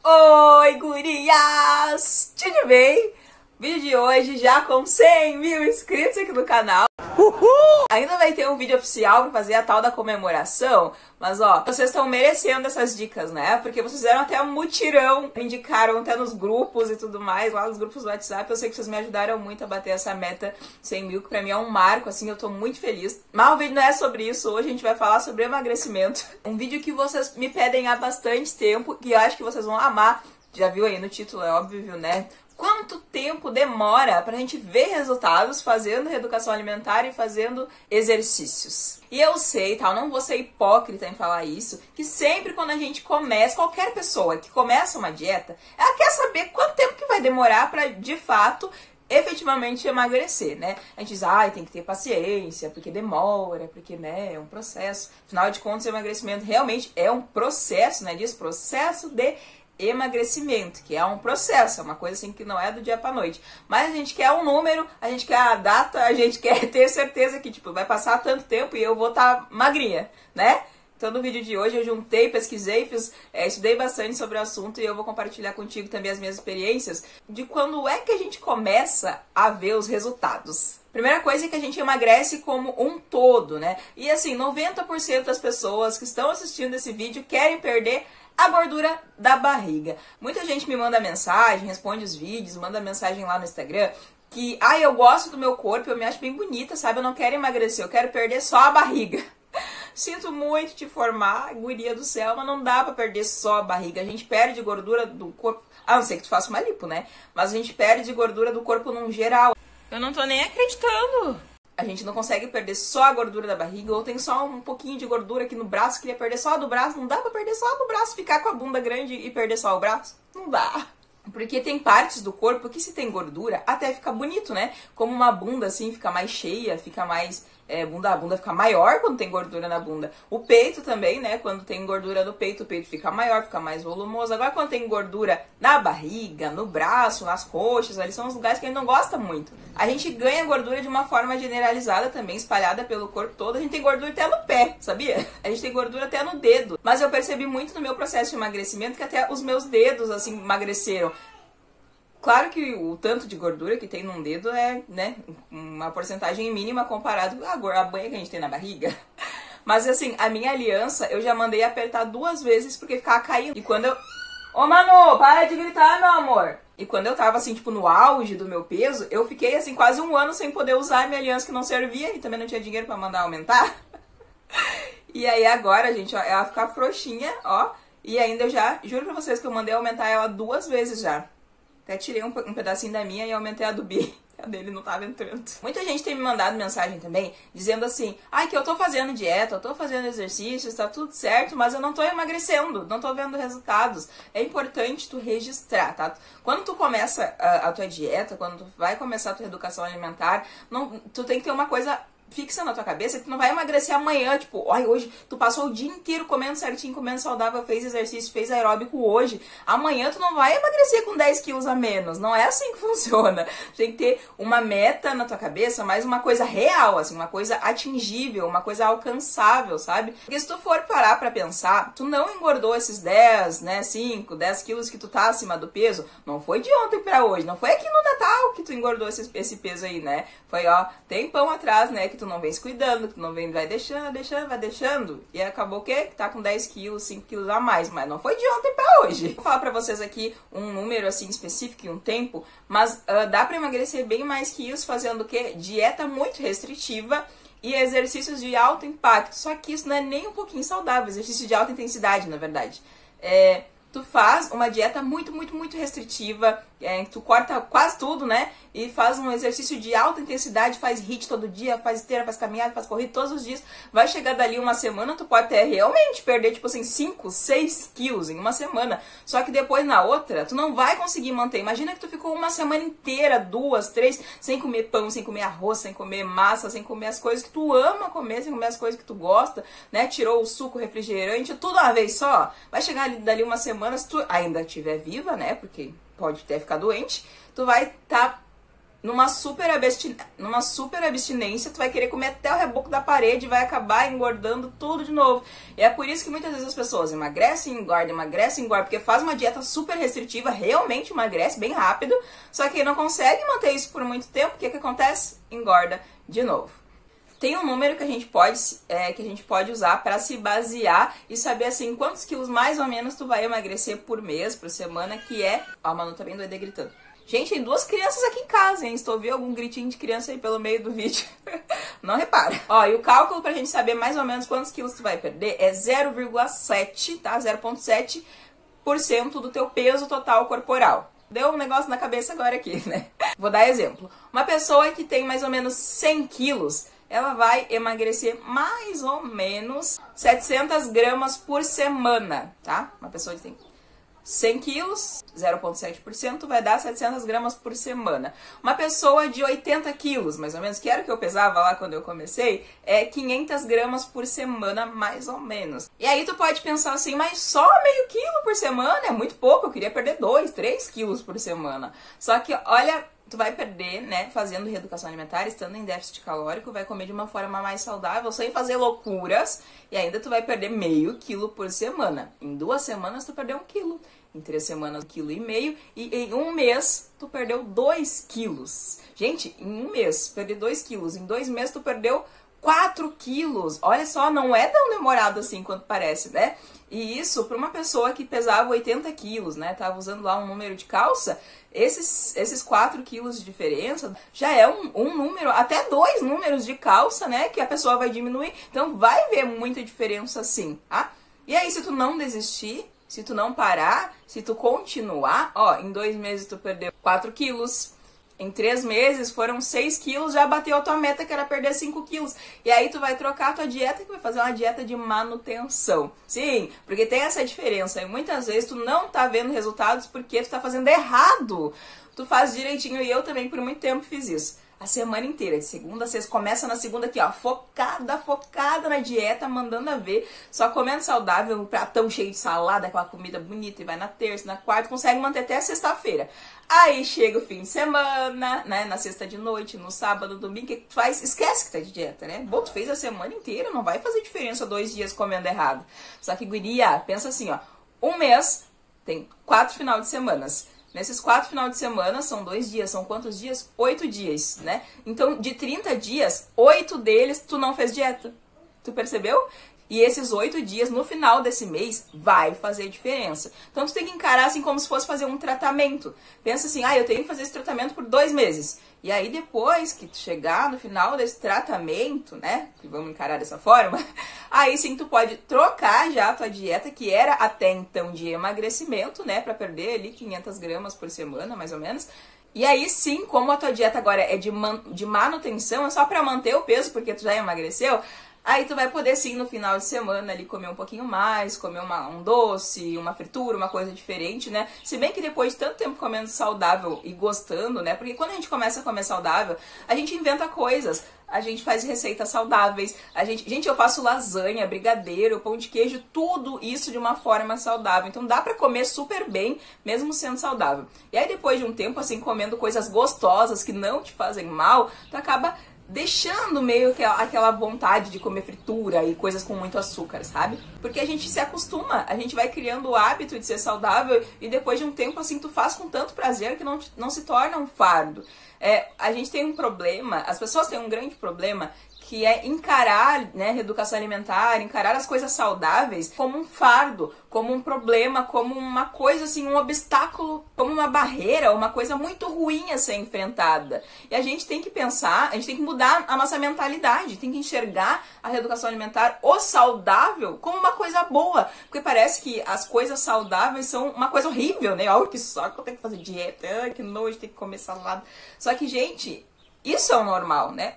Oi, gurias! Tudo bem? Vídeo de hoje já com 100 mil inscritos aqui no canal. Uhul! Ainda vai ter um vídeo oficial pra fazer a tal da comemoração, mas ó, vocês estão merecendo essas dicas, né? Porque vocês fizeram até um mutirão, me indicaram até nos grupos e tudo mais, lá nos grupos do WhatsApp. Eu sei que vocês me ajudaram muito a bater essa meta 100 mil, que pra mim é um marco, assim, eu tô muito feliz. Mas o vídeo não é sobre isso, hoje a gente vai falar sobre emagrecimento. Um vídeo que vocês me pedem há bastante tempo, que eu acho que vocês vão amar. Já viu aí no título, é óbvio, né? Quanto tempo demora pra gente ver resultados fazendo reeducação alimentar e fazendo exercícios? E eu sei, tá? Eu não vou ser hipócrita em falar isso, que sempre quando a gente começa, qualquer pessoa que começa uma dieta, ela quer saber quanto tempo que vai demorar pra, de fato, efetivamente emagrecer, né? A gente diz, tem que ter paciência, porque demora, porque, né, é um processo. Afinal de contas, o emagrecimento realmente é um processo, né? Diz processo de emagrecimento, que é um processo, é uma coisa assim que não é do dia pra noite. Mas a gente quer um número, a gente quer a data, a gente quer ter certeza que, tipo, vai passar tanto tempo e eu vou estar magrinha, né? Então no vídeo de hoje eu juntei, pesquisei, estudei bastante sobre o assunto e eu vou compartilhar contigo também as minhas experiências de quando é que a gente começa a ver os resultados. Primeira coisa é que a gente emagrece como um todo, né? E assim, 90% das pessoas que estão assistindo esse vídeo querem perder a gordura da barriga. Muita gente me manda mensagem, responde os vídeos, manda mensagem lá no Instagram que, eu gosto do meu corpo, eu me acho bem bonita, sabe? Eu não quero emagrecer, eu quero perder só a barriga. Sinto muito te informar, guria do céu, mas não dá pra perder só a barriga. A gente perde gordura do corpo, a não ser que tu faça uma lipo, né? Mas a gente perde gordura do corpo num geral. Eu não tô nem acreditando. A gente não consegue perder só a gordura da barriga, ou tem só um pouquinho de gordura aqui no braço, queria perder só a do braço. Não dá pra perder só a do braço, ficar com a bunda grande e perder só o braço? Não dá. Porque tem partes do corpo que se tem gordura, até fica bonito, né? Como uma bunda assim, fica mais cheia, fica mais... a bunda fica maior quando tem gordura na bunda. O peito também, né? Quando tem gordura no peito, o peito fica maior, fica mais volumoso. Agora, quando tem gordura na barriga, no braço, nas coxas, ali são os lugares que a gente não gosta muito. A gente ganha gordura de uma forma generalizada também, espalhada pelo corpo todo. A gente tem gordura até no pé, sabia? A gente tem gordura até no dedo. Mas eu percebi muito no meu processo de emagrecimento que até os meus dedos, assim, emagreceram. Claro que o tanto de gordura que tem num dedo é, né, uma porcentagem mínima comparado à banha que a gente tem na barriga. Mas assim, a minha aliança eu já mandei apertar 2 vezes porque ficava caindo. E quando eu... Ô Manu, para de gritar, meu amor! E quando eu tava assim, tipo, no auge do meu peso, eu fiquei assim quase 1 ano sem poder usar a minha aliança que não servia e também não tinha dinheiro pra mandar aumentar. E aí agora, gente, ó, ela fica frouxinha, ó. E ainda eu já, juro pra vocês que eu mandei aumentar ela 2 vezes já. Até tirei um pedacinho da minha e aumentei a do Bi. A dele não tava entrando. Muita gente tem me mandado mensagem também, dizendo assim, que eu tô fazendo dieta, eu tô fazendo exercícios, tá tudo certo, mas eu não tô emagrecendo, não tô vendo resultados. É importante tu registrar, tá? Quando tu começa a tua dieta, quando tu vai começar a tua educação alimentar, tu tem que ter uma coisa fixa na tua cabeça que tu não vai emagrecer amanhã, tipo, hoje tu passou o dia inteiro comendo certinho, comendo saudável, fez exercício, fez aeróbico hoje, amanhã tu não vai emagrecer com 10 quilos a menos, não é assim que funciona. Tem que ter uma meta na tua cabeça, mas uma coisa real, assim, uma coisa atingível, uma coisa alcançável, sabe? Porque se tu for parar pra pensar, tu não engordou esses 10, né, 5, 10 quilos que tu tá acima do peso, não foi de ontem pra hoje, não foi aqui no Natal que tu engordou esse peso aí, né? Foi, tempão atrás, né, que tu não vem se cuidando, que tu não vem, vai deixando, e acabou o quê? Que tá com 10 quilos, 5 quilos a mais, mas não foi de ontem pra hoje. Vou falar pra vocês aqui um número, assim, específico e um tempo, mas dá pra emagrecer bem mais que isso fazendo o quê? Dieta muito restritiva e exercícios de alto impacto, só que isso não é nem um pouquinho saudável, exercício de alta intensidade, na verdade. Tu faz uma dieta muito restritiva, tu corta quase tudo, né? E faz um exercício de alta intensidade, faz HIIT todo dia, faz esteira, faz caminhada, faz corrida todos os dias. Vai chegar dali uma semana, tu pode até realmente perder, tipo assim, 5, 6 quilos em uma semana. Só que depois na outra, tu não vai conseguir manter. Imagina que tu ficou uma semana inteira, 2, 3, sem comer pão, sem comer arroz, sem comer massa, sem comer as coisas que tu ama comer, sem comer as coisas que tu gosta, né? Tirou o suco, refrigerante, tudo uma vez só. Vai chegar dali uma semana, se tu ainda estiver viva, né? Porque pode até ficar doente, tu vai estar numa super abstinência, tu vai querer comer até o reboco da parede e vai acabar engordando tudo de novo. E é por isso que muitas vezes as pessoas emagrecem, engordam, porque faz uma dieta super restritiva, realmente emagrece bem rápido, só que não consegue manter isso por muito tempo. O que acontece? Engorda de novo. Tem um número que a gente pode usar para se basear e saber assim quantos quilos mais ou menos tu vai emagrecer por mês, por semana, que é... Ó, a Manu tá bem doida gritando. Gente, tem 2 crianças aqui em casa, hein? Estou ouvindo algum gritinho de criança aí pelo meio do vídeo. Não repara. Ó, e o cálculo pra gente saber mais ou menos quantos quilos tu vai perder é 0,7, tá? 0,7% do teu peso total corporal. Deu um negócio na cabeça agora aqui, né? Vou dar exemplo. Uma pessoa que tem mais ou menos 100 quilos, ela vai emagrecer mais ou menos 700 gramas por semana, tá? Uma pessoa que tem 100 quilos, 0,7%, vai dar 700 gramas por semana. Uma pessoa de 80 quilos, mais ou menos, que era o que eu pesava lá quando eu comecei, é 500 gramas por semana, mais ou menos. E aí tu pode pensar assim, mas só meio quilo por semana é muito pouco, eu queria perder 2, 3 quilos por semana. Só que, olha... Tu vai perder, né, fazendo reeducação alimentar, estando em déficit calórico, vai comer de uma forma mais saudável, sem fazer loucuras, e ainda tu vai perder meio quilo por semana. Em 2 semanas tu perdeu 1 quilo, em 3 semanas 1,5 kg, e em 1 mês tu perdeu 2 quilos. Gente, em 1 mês, perder 2 quilos, em 2 meses tu perdeu 4 quilos. Olha só, não é tão demorado assim quanto parece, né? E isso, para uma pessoa que pesava 80 quilos, né? Tava usando lá um número de calça, esses 4 quilos de diferença já é um número, até 2 números de calça, né? Que a pessoa vai diminuir. Então vai ver muita diferença sim, tá? E aí, se tu não desistir, se tu não parar, se tu continuar, ó, em 2 meses tu perdeu 4 quilos. Em 3 meses foram 6 quilos, já bateu a tua meta que era perder 5 quilos. E aí tu vai trocar a tua dieta, que vai fazer uma dieta de manutenção. Sim, porque tem essa diferença. E muitas vezes tu não tá vendo resultados porque tu tá fazendo errado. Tu faz direitinho, e eu também por muito tempo fiz isso. A semana inteira, de segunda a sexta, começa na segunda aqui, ó, focada na dieta, mandando a ver, só comendo saudável, um pratão cheio de salada, aquela comida bonita, e vai na terça, na quarta, consegue manter até a sexta-feira. Aí chega o fim de semana, né, na sexta de noite, no sábado, no domingo, o que tu faz? Esquece que tá de dieta, né? Bom, tu fez a semana inteira, não vai fazer diferença 2 dias comendo errado. Só que, guria, pensa assim, ó, 1 mês tem 4 final de semanas. Nesses 4 final de semana, são 2 dias, são quantos dias? 8 dias, né? Então, de 30 dias, 8 deles tu não fez dieta. Tu percebeu? E esses 8 dias, no final desse mês, vai fazer diferença. Então, tu tem que encarar assim como se fosse fazer um tratamento. Pensa assim, eu tenho que fazer esse tratamento por 2 meses. E aí, depois que tu chegar no final desse tratamento, né, que vamos encarar dessa forma, aí sim tu pode trocar já a tua dieta, que era até então de emagrecimento, né, pra perder ali 500 gramas por semana, mais ou menos. E aí sim, como a tua dieta agora é de manutenção, é só pra manter o peso, porque tu já emagreceu, aí tu vai poder sim no final de semana ali comer um pouquinho mais, comer um doce, uma fritura, uma coisa diferente, né? Se bem que depois de tanto tempo comendo saudável e gostando, né? Porque quando a gente começa a comer saudável, a gente inventa coisas. A gente faz receitas saudáveis, gente, eu faço lasanha, brigadeiro, pão de queijo, tudo isso de uma forma saudável. Então dá pra comer super bem, mesmo sendo saudável. E aí depois de um tempo, assim, comendo coisas gostosas que não te fazem mal, tu acaba deixando meio que aquela vontade de comer fritura e coisas com muito açúcar, sabe? Porque a gente se acostuma, a gente vai criando o hábito de ser saudável e depois de um tempo, assim, tu faz com tanto prazer que não se torna um fardo. A gente tem um problema, as pessoas têm um grande problema, que é encarar, né, reeducação alimentar, encarar as coisas saudáveis como um fardo, como um problema, como uma coisa assim, um obstáculo, como uma barreira, uma coisa muito ruim a ser enfrentada. E a gente tem que pensar, a gente tem que mudar a nossa mentalidade, tem que enxergar a reeducação alimentar, o saudável, como uma coisa boa. Porque parece que as coisas saudáveis são uma coisa horrível, né? Olha que saco, eu tenho que fazer dieta, ai, que nojo, tem que comer salada. Só que, gente, isso é o normal, né?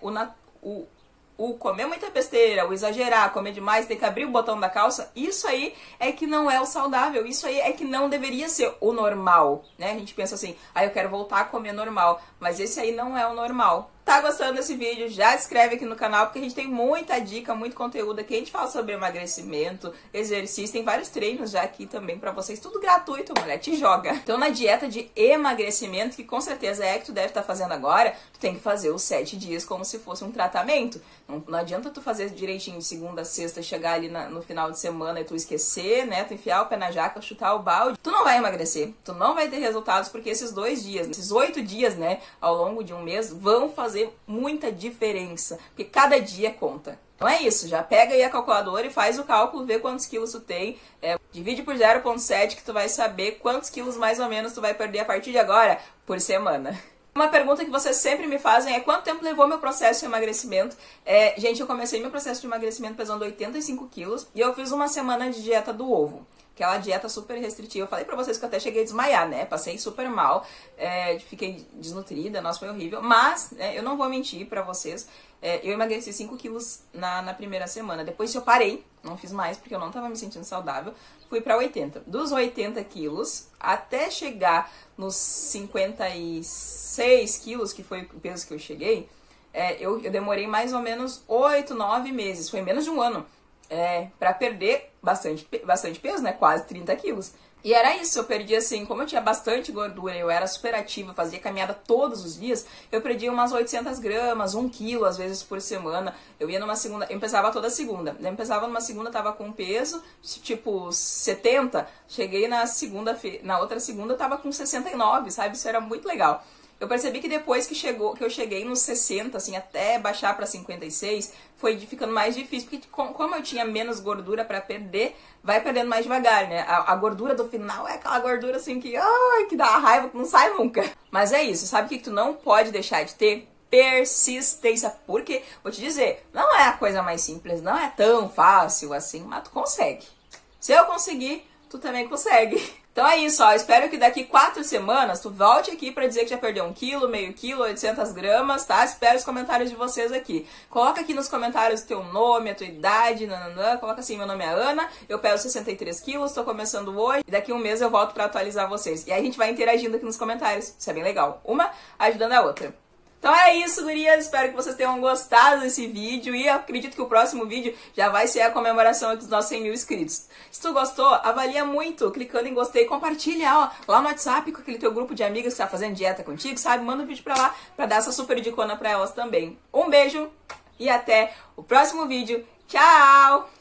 O comer muita besteira, o exagerar, comer demais, ter que abrir o botão da calça, isso aí é que não é o saudável, isso aí é que não deveria ser o normal, né? A gente pensa assim, eu quero voltar a comer normal, mas esse aí não é o normal. tá gostando desse vídeo, já se inscreve aqui no canal, porque a gente tem muita dica, muito conteúdo aqui. A gente fala sobre emagrecimento, exercício, tem vários treinos já aqui também pra vocês. Tudo gratuito, mulher, te joga. Então, na dieta de emagrecimento, que com certeza é que tu deve estar fazendo agora, tu tem que fazer os 7 dias como se fosse um tratamento. Não adianta tu fazer direitinho de segunda a sexta, chegar ali no final de semana e tu esquecer, né? Tu enfiar o pé na jaca, chutar o balde. Tu não vai emagrecer, tu não vai ter resultados, porque esses 2 dias, esses 8 dias, né, ao longo de um mês, vão fazer muita diferença, porque cada dia conta. Então é isso, já pega aí a calculadora e faz o cálculo, vê quantos quilos tu tem, divide por 0,7 que tu vai saber quantos quilos mais ou menos tu vai perder a partir de agora por semana. Uma pergunta que vocês sempre me fazem é quanto tempo levou meu processo de emagrecimento. Gente, eu comecei meu processo de emagrecimento pesando 85 quilos e eu fiz uma semana de dieta do ovo. Aquela dieta super restritiva. Eu falei pra vocês que eu até cheguei a desmaiar, né? Passei super mal, fiquei desnutrida, nossa, foi horrível. Mas, eu não vou mentir pra vocês, eu emagreci 5 quilos na primeira semana. Depois eu parei, não fiz mais porque eu não tava me sentindo saudável, fui pra 80. Dos 80 quilos até chegar nos 56 quilos, que foi o peso que eu cheguei, eu demorei mais ou menos 8, 9 meses, foi menos de um ano. Pra perder bastante peso, né? Quase 30 quilos. E era isso, eu perdi assim, como eu tinha bastante gordura, eu era super ativa, fazia caminhada todos os dias, eu perdi umas 800 gramas, 1 quilo às vezes por semana. Eu ia numa segunda, eu pesava toda segunda. Eu pesava numa segunda, tava com peso, tipo 70, cheguei na outra segunda, tava com 69, sabe? Isso era muito legal. Eu percebi que depois que eu cheguei nos 60, assim, até baixar para 56, foi ficando mais difícil, porque como eu tinha menos gordura para perder, vai perdendo mais devagar, né? A gordura do final é aquela gordura assim que dá raiva, que não sai nunca. Mas é isso, sabe o que tu não pode deixar de ter? Persistência. Porque, vou te dizer, não é a coisa mais simples, não é tão fácil assim, mas tu consegue. Se eu conseguir, tu também consegue. Então é isso, ó, espero que daqui 4 semanas tu volte aqui pra dizer que já perdeu 1 quilo, meio quilo, 800 gramas, tá? Espero os comentários de vocês aqui. Coloca aqui nos comentários o teu nome, a tua idade, coloca assim, meu nome é Ana, eu peso 63 quilos, tô começando hoje, e daqui 1 mês eu volto pra atualizar vocês. E aí a gente vai interagindo aqui nos comentários, isso é bem legal, uma ajudando a outra. Então é isso, gurias, espero que vocês tenham gostado desse vídeo e eu acredito que o próximo vídeo já vai ser a comemoração dos nossos 100 mil inscritos. Se tu gostou, avalia muito, clicando em gostei, compartilha, ó, lá no WhatsApp com aquele teu grupo de amigas que tá fazendo dieta contigo, sabe? Manda um vídeo pra lá pra dar essa super dicona pra elas também. Um beijo e até o próximo vídeo. Tchau!